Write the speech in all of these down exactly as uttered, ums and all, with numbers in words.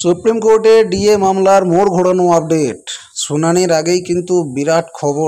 Supreme কোর্টে DA মামলার মোড় ঘোরানো আপডেট। শুনানির আগেই কিন্তু বিরাট খবর,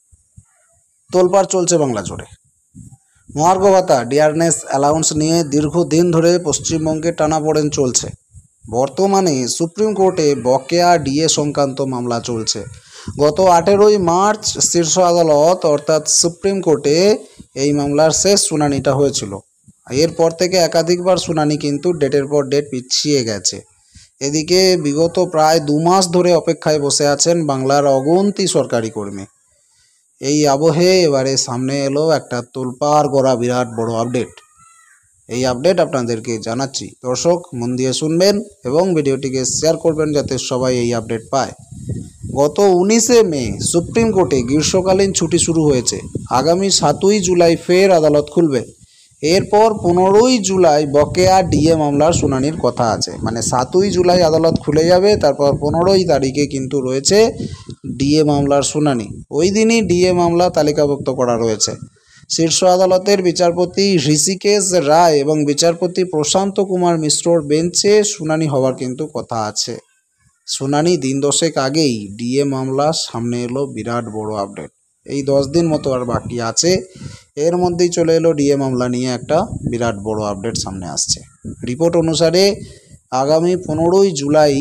তোলপাড় চলছে বাংলা জুড়ে। মহার্ঘ ভাতা ডিয়ারনেস অ্যালাউন্স নিয়ে দীর্ঘদিন ধরে পশ্চিমবঙ্গে টানাপোড়েন চলছে। বর্তমানে সুপ্রিম কোর্টে বকেয়া ডিএ সংক্রান্ত মামলা চলছে। গত আঠেরোই মার্চ শীর্ষ আদালত অর্থাৎ সুপ্রিম কোর্টে এই মামলার শেষ শুনানিটা হয়েছিল। এরপর থেকে একাধিকবার শুনানি কিন্তু ডেটের পর ডেট পিছিয়ে গেছে। এদিকে বিগত প্রায় দু মাস ধরে অপেক্ষায় বসে আছেন বাংলার অগুন্তি সরকারি কর্মী। এই আবহে এবারে সামনে এলো একটা তোলপাড় গড়া বিরাট বড় আপডেট। এই আপডেট আপনাদেরকে জানাচ্ছি। দর্শক মন দিয়ে শুনবেন এবং ভিডিওটিকে শেয়ার করবেন যাতে সবাই এই আপডেট পায়। গত উনিশে মে সুপ্রিম কোর্টে গ্রীষ্মকালীন ছুটি শুরু হয়েছে। আগামী সাতই জুলাই ফের আদালত খুলবে। এরপর পনেরোই জুলাই বকেয়া ডিএ মামলার শুনানির কথা আছে। মানে সাতই জুলাই আদালত খুলে যাবে, তারপর পনেরোই তারিখে কিন্তু রয়েছে ডিএ মামলার শুনানি। ওই দিনই ডিএ মামলা তালিকাভুক্ত করা রয়েছে। শীর্ষ আদালতের বিচারপতি ঋষিকেশ রায় এবং বিচারপতি প্রশান্ত কুমার মিশ্রর বেঞ্চে শুনানি হওয়ার কিন্তু কথা আছে। শুনানি দিন দশেক আগেই ডিএ মামলা সামনে এলো বিরাট বড় আপডেট। এই দশ দিন মতো আর বাকি আছে, এর মধ্যেই চলে এলো ডিএ মামলা নিয়ে একটা বিরাট বড় আপডেট সামনে আসছে। রিপোর্ট অনুসারে আগামী পনেরোই জুলাই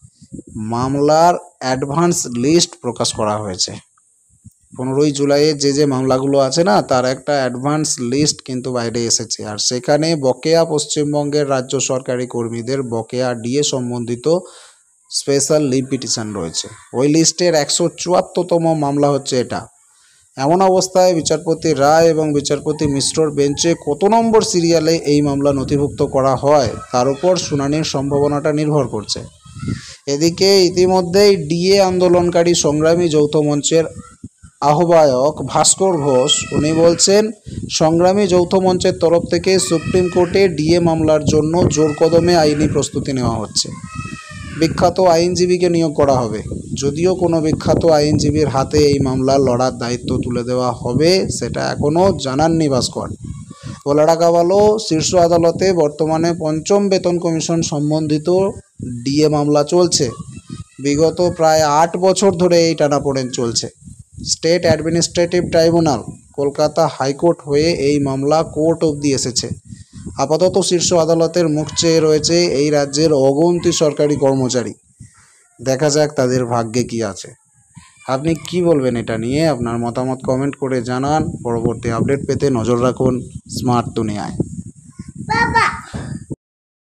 মামলার অ্যাডভান্স লিস্ট প্রকাশ করা হয়েছে। পনেরোই জুলাইয়ের যে যে মামলাগুলো আছে না, তার একটা অ্যাডভান্স লিস্ট কিন্তু বাইরে এসেছে। আর সেখানে বকেয়া পশ্চিমবঙ্গের রাজ্য সরকারি কর্মীদের বকেয়া ডিএ সম্বন্ধিত স্পেশাল লিভ পিটিশন রয়েছে। ওই লিস্টের একশো চুয়াত্তরতম মামলা হচ্ছে এটা। এমন অবস্থায় বিচারপতি রায় এবং বিচারপতি মিশ্রর বেঞ্চে কত নম্বর সিরিয়ালে এই মামলা নথিভুক্ত করা হয় তার উপর শুনানির সম্ভাবনাটা নির্ভর করছে। এদিকে ইতিমধ্যেই ডিএ আন্দোলনকারী সংগ্রামী যৌথ মঞ্চের আহ্বায়ক ভাস্কর ঘোষ উনি বলছেন, সংগ্রামী যৌথ মঞ্চের তরফ থেকে সুপ্রিম কোর্টে ডিএ মামলার জন্য জোর কদমে আইনি প্রস্তুতি নেওয়া হচ্ছে। বিখ্যাত আইনজীবীকে নিয়োগ করা হবে। যদিও কোনো বিখ্যাত আইনজীবীর হাতে এই মামলার লড়ার দায়িত্ব তুলে দেওয়া হবে সেটা এখনও জানাননি ভাস্কর। বলে রাখা ভালো, শীর্ষ আদালতে বর্তমানে পঞ্চম বেতন কমিশন সম্বন্ধিত ডিএ মামলা চলছে। বিগত প্রায় আট বছর ধরে এই টানাপোড়েন চলছে। State administrative tribunal, Kolkata high court হয়ে এই মামলা কোর্ট অবধি এসেছে। আপাতত শীর্ষ আদালতের মুখ চেয়ে রয়েছে এই রাজ্যের অগুন্তি সরকারি কর্মচারী। দেখা যাক তাদের ভাগ্যে কি আছে। আপনি কি বলবেন এটা নিয়ে? আপনার মতামত কমেন্ট করে জানান। পরবর্তী আপডেট পেতে নজর রাখুন স্মার্ট দুনিয়ায়।